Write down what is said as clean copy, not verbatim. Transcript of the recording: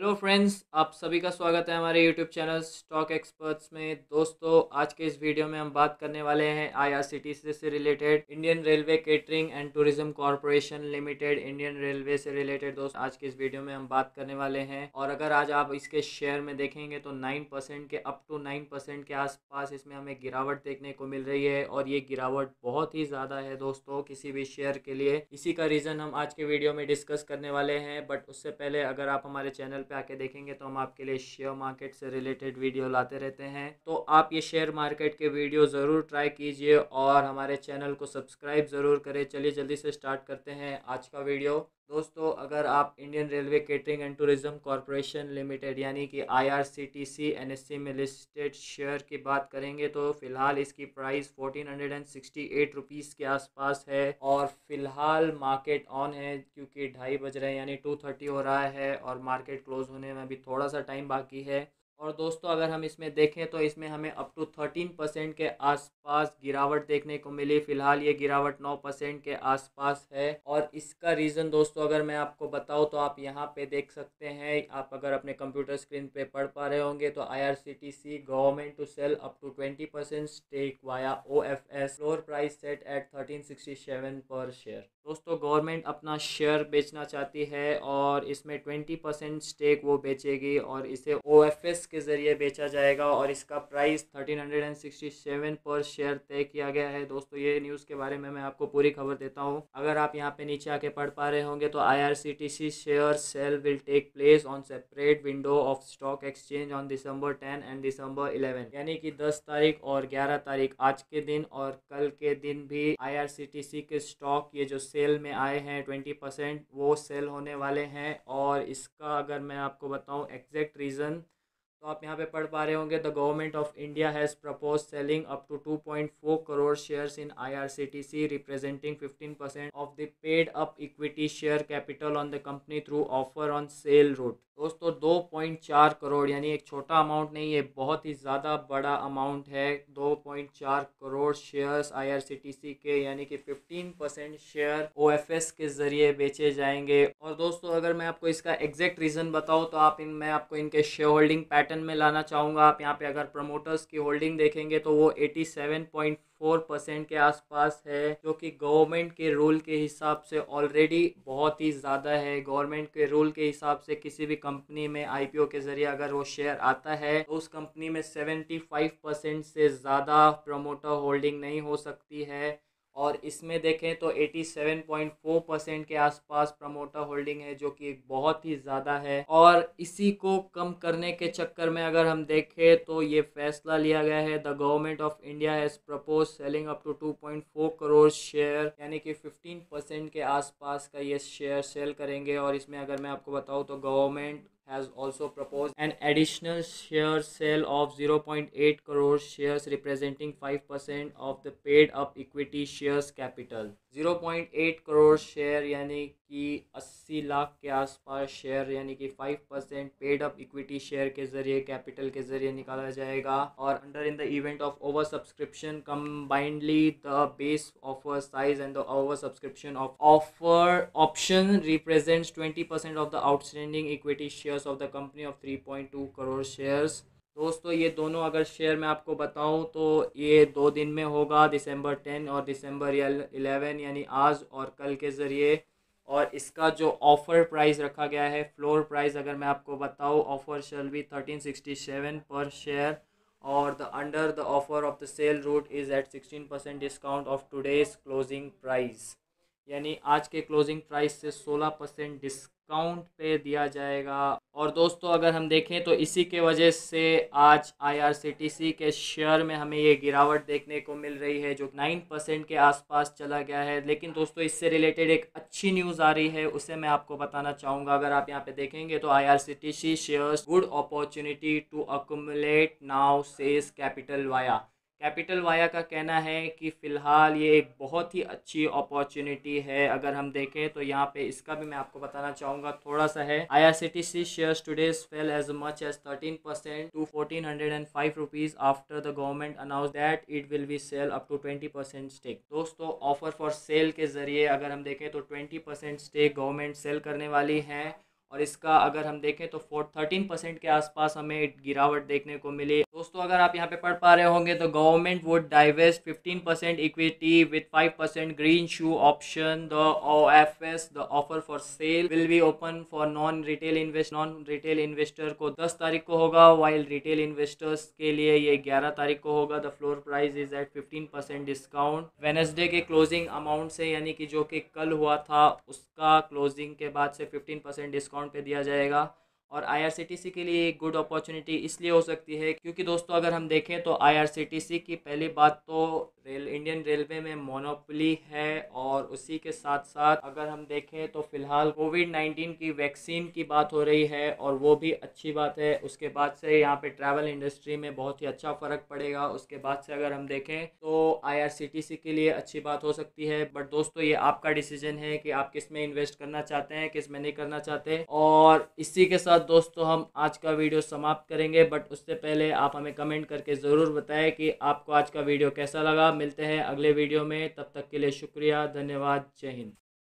Hello friends, आप सभी का स्वागत है हमारे यूट्यूब चैनल स्टॉक एक्सपर्ट्स में। दोस्तों, आज के इस वीडियो में हम बात करने वाले हैं आईआरसीटीसी से related, Indian railway catering and tourism corporation limited, Indian railway से रिलेटेड। दोस्त, आज के इस वीडियो में हम बात करने वाले हैं। और अगर आज आप इसके शेयर में देखेंगे तो 9% के अप टू 9% के आसपास इसमें हमें गिरावट देखने को मिल रही है। और ये गिरावट बहुत ही ज़्यादा है दोस्तों किसी भी शेयर के लिए। इसी का रीज़न हम आज के वीडियो में डिस्कस करने वाले हैं। बट उससे पहले अगर आप हमारे चैनल पे आके देखेंगे तो हम आपके लिए शेयर मार्केट से रिलेटेड वीडियो लाते रहते हैं। तो आप ये शेयर मार्केट के वीडियो ज़रूर ट्राई कीजिए और हमारे चैनल को सब्सक्राइब ज़रूर करें। चलिए जल्दी से स्टार्ट करते हैं आज का वीडियो। दोस्तों, अगर आप Indian railway catering and tourism corporation limited यानी कि आईआरसीटीसी एनएससी में लिस्टेड शेयर की बात करेंगे तो फ़िलहाल इसकी प्राइस 1468 रुपीज़ के आसपास है। और फ़िलहाल मार्केट ऑन है क्योंकि 2:30 बज रहे हैं, यानी 2:30 हो रहा है और मार्केट क्लोज़ होने में अभी थोड़ा सा टाइम बाकी है। और दोस्तों, अगर हम इसमें देखें तो इसमें हमें अप टू 13% के आसपास गिरावट देखने को मिली। फ़िलहाल ये गिरावट 9% के आसपास है। और इसका रीज़न दोस्तों अगर मैं आपको बताऊं तो आप यहाँ पे देख सकते हैं। आप अगर अपने कंप्यूटर स्क्रीन पे पढ़ पा रहे होंगे तो IRCTC government to sell up to 20% stake via OFS, floor price set at 1367 per share. दोस्तों, गवर्नमेंट अपना शेयर बेचना चाहती है और इसमें 20% स्टेक वो बेचेगी और इसे ओएफएस के ज़रिए बेचा जाएगा और इसका प्राइस 1367 पर शेयर तय किया गया है। दोस्तों, ये न्यूज़ के बारे में मैं आपको पूरी खबर देता हूँ। अगर आप यहाँ पे नीचे आके पढ़ पा रहे होंगे तो IRCTC share sale will take place on separate window of stock exchange on December 10 and December 11, यानी कि 10 तारीख और 11 तारीख, आज के दिन और कल के दिन भी आईआरसीटीसी के स्टॉक ये जो सेल में आए हैं 20% वो सेल होने वाले हैं। और इसका अगर मैं आपको बताऊं एग्जैक्ट रीज़न तो आप यहाँ पे पढ़ पा रहे होंगे, the government of India has propose selling up to 2.4 crore shares in IRCTC representing 15% of the paid up equity share capital on the company through offer on sale route. दोस्तों, 2.4 करोड़ यानी एक छोटा अमाउंट नहीं है, बहुत ही ज़्यादा बड़ा अमाउंट है। 2.4 करोड़ शेयर्स आईआरसीटीसी के, यानी कि 15% शेयर ओएफएस के ज़रिए बेचे जाएंगे। और दोस्तों, अगर मैं आपको इसका एग्जैक्ट रीज़न बताऊँ तो मैं आपको इनके शेयर होल्डिंग पैटर्न में लाना चाहूँगा। आप यहाँ पे अगर प्रमोटर्स की होल्डिंग देखेंगे तो वो 87.4% के आसपास है, जो कि गवर्नमेंट के रूल के हिसाब से ऑलरेडी बहुत ही ज़्यादा है। गवर्नमेंट के रूल के हिसाब से किसी भी कंपनी में आईपीओ के ज़रिए अगर वो शेयर आता है तो उस कंपनी में 75% से ज़्यादा प्रमोटर होल्डिंग नहीं हो सकती है। और इसमें देखें तो 87.4% के आसपास प्रमोटर होल्डिंग है, जो कि बहुत ही ज़्यादा है। और इसी को कम करने के चक्कर में अगर हम देखें तो ये फैसला लिया गया है, the government of India has propose selling up to 2.4 crore share, यानी कि 15% के आसपास का ये शेयर सेल करेंगे। और इसमें अगर मैं आपको बताऊँ तो government has also proposed an additional share sale of 0.8 crore shares representing 5% of the paid up equity shares capital। 0.8 crore share यानी कि 80 लाख के आसपास शेयर, यानी कि 5% पेड अप इक्विटी शेयर के जरिए, कैपिटल के जरिए निकाला जाएगा। और under in the event of over subscription combinedly the base offer size and the over subscription of offer option represents 20% of the outstanding equity shares of the company of 3.2 crore shares. दोस्तों, ये दोनों अगर share मैं आपको बताऊं तो ये 2 दिन में होगा, दिसंबर 10 और दिसंबर 11, यानी आज और कल के ज़रिए। और इसका जो ऑफ़र प्राइस रखा गया है, फ्लोर प्राइस अगर मैं आपको बताऊं, offer shall be 1367 per share. और the under the offer of the sale route is at 16% discount of today's closing price, यानी आज के क्लोजिंग प्राइस से 16% डिस्काउंट पे दिया जाएगा। और दोस्तों, अगर हम देखें तो इसी के वजह से आज आईआरसीटीसी के शेयर में हमें ये गिरावट देखने को मिल रही है, जो 9% के आसपास चला गया है। लेकिन दोस्तों, इससे रिलेटेड एक अच्छी न्यूज़ आ रही है, उसे मैं आपको बताना चाहूँगा। अगर आप यहाँ पे देखेंगे तो IRCTC shares good opportunity to accumulate now says Capital Via. Capital Via का कहना है कि फ़िलहाल ये एक बहुत ही अच्छी अपॉर्चुनिटी है। अगर हम देखें तो यहाँ पे इसका भी मैं आपको बताना चाहूँगा, थोड़ा सा है। IRCTC shares today's fell as much as 13% to 1405 rupees after the government announce that it will be sale up to 20% stake. दोस्तों, ऑफर फॉर सेल के ज़रिए अगर हम देखें तो 20% स्टेक गवर्नमेंट सेल करने वाली है। और इसका अगर हम देखें तो 13% के आसपास हमें गिरावट देखने को मिली। दोस्तों अगर आप यहाँ पे पढ़ पा रहे होंगे तो government would divest 15% equity with 5% green shoe option, the OFS the offer for sale will be open for non retail investor को 10 तारीख को होगा, वाइल रिटेल इन्वेस्टर्स के लिए ये 11 तारीख को होगा। The floor price is at 15% discount Wednesday के क्लोजिंग अमाउंट से, यानी कि जो कि कल हुआ था उसका क्लोजिंग के बाद से 15% डिस्काउंट पे दिया जाएगा। और IRCTC के लिए एक गुड अपॉर्चुनिटी इसलिए हो सकती है क्योंकि दोस्तों अगर हम देखें तो IRCTC की पहली बात तो इंडियन रेलवे में मोनोपोली है, और उसी के साथ साथ अगर हम देखें तो फिलहाल कोविड-19 की वैक्सीन की बात हो रही है और वो भी अच्छी बात है। उसके बाद से यहाँ पे ट्रैवल इंडस्ट्री में बहुत ही अच्छा फ़र्क पड़ेगा। उसके बाद से अगर हम देखें तो IRCTC के लिए अच्छी बात हो सकती है। बट दोस्तों ये आपका डिसीजन है कि आप किस में इन्वेस्ट करना चाहते हैं, किस में नहीं करना चाहते। और इसी के साथ दोस्तों हम आज का वीडियो समाप्त करेंगे, बट उससे पहले आप हमें कमेंट करके ज़रूर बताएं कि आपको आज का वीडियो कैसा लगा। मिलते हैं अगले वीडियो में, तब तक के लिए शुक्रिया, धन्यवाद, जय हिंद।